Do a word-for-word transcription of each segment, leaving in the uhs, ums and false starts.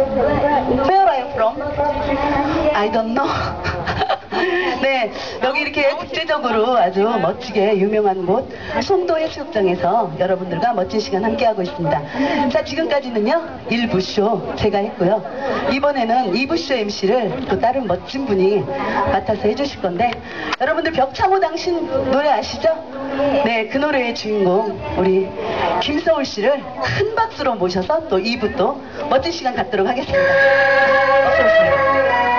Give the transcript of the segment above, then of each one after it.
Where are you from? I don't know. 네, 여기 이렇게 국제적으로 아주 멋지게 유명한 곳 송도 해수욕장에서 여러분들과 멋진 시간 함께하고 있습니다. 자, 지금까지는요 일 부 쇼 제가 했고요. 이번에는 이 부 쇼 엠시를 또 다른 멋진 분이 맡아서 해주실 건데, 여러분들 벽창호 당신 노래 아시죠? 네, 그 노래의 주인공 우리 김서울 씨를 큰 박수로 모셔서 또 이 부 또 멋진 시간 갖도록 하겠습니다. 어서 오세요.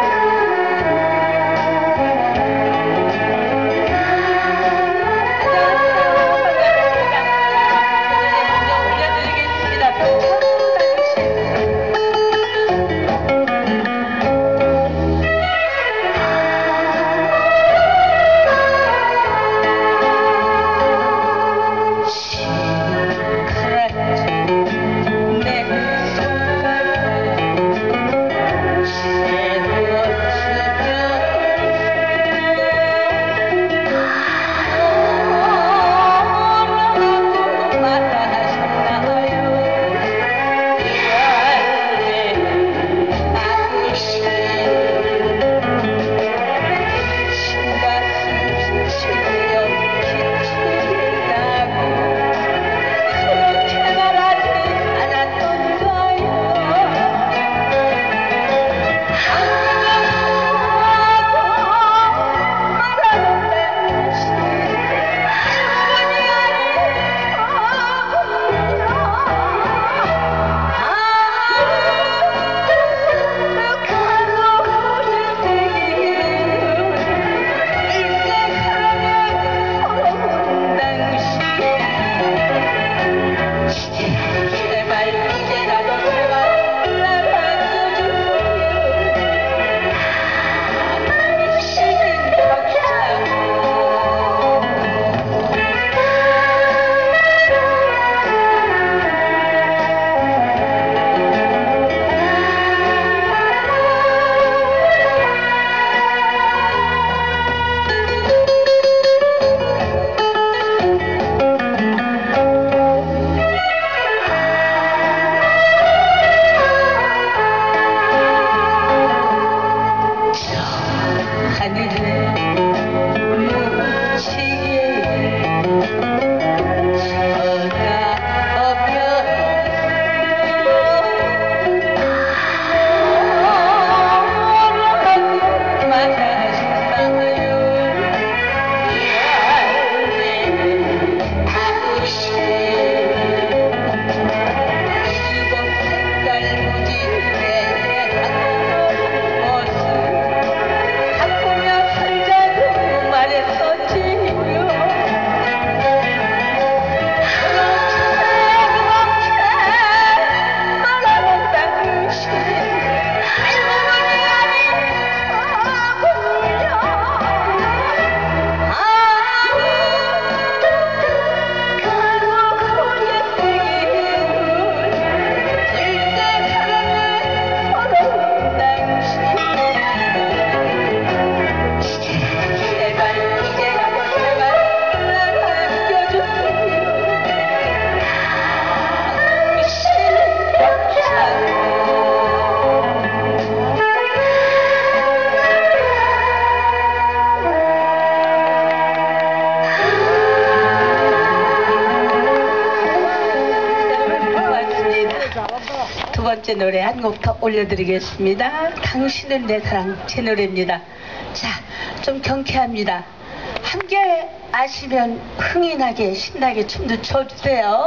두 번째 노래 한 곡 더 올려드리겠습니다. 당신은 내 사랑, 제 노래입니다. 자, 좀 경쾌합니다. 함께 아시면 흥이 나게 신나게 춤도 춰주세요.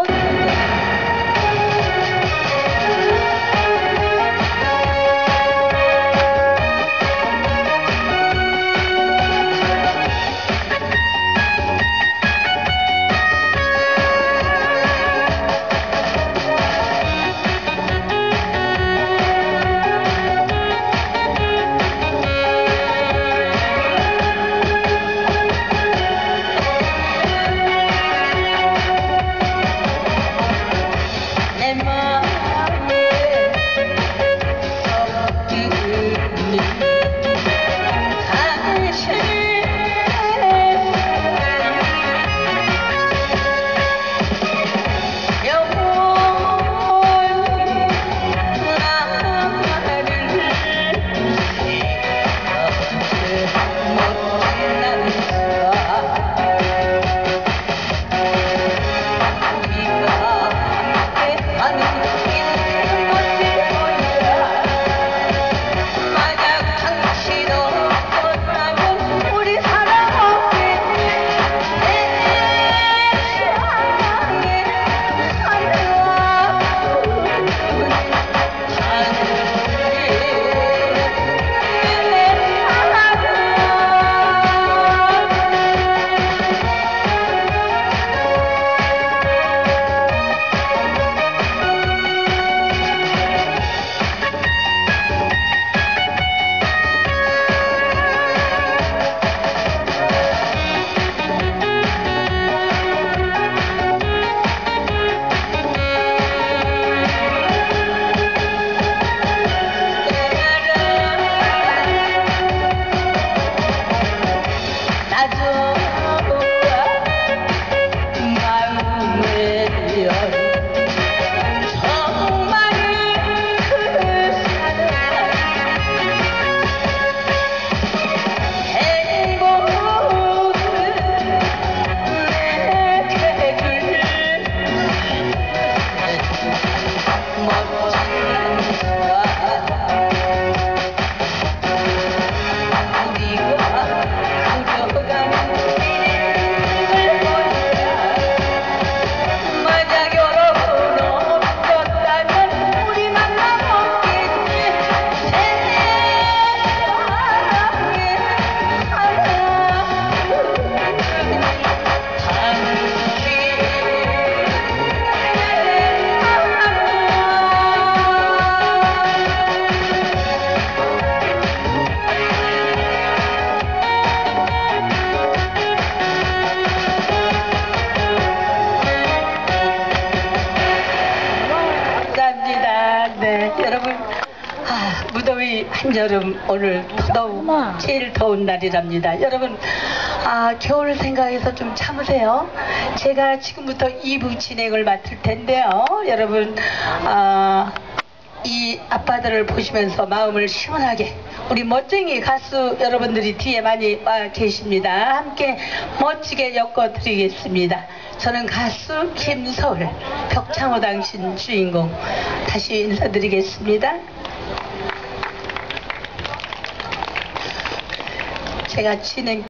여러분, 아, 무더위 한여름 오늘 더더욱 제일 더운 날이랍니다. 여러분, 아, 겨울 생각해서 좀 참으세요. 제가 지금부터 이 부 진행을 맡을 텐데요. 여러분, 아, 이 아빠들을 보시면서 마음을 시원하게 우리 멋쟁이 가수 여러분들이 뒤에 많이 와 계십니다. 함께 멋지게 엮어드리겠습니다. 저는 가수 김서울, 벽창호 당신 주인공 다시 인사드리겠습니다. 제가 진행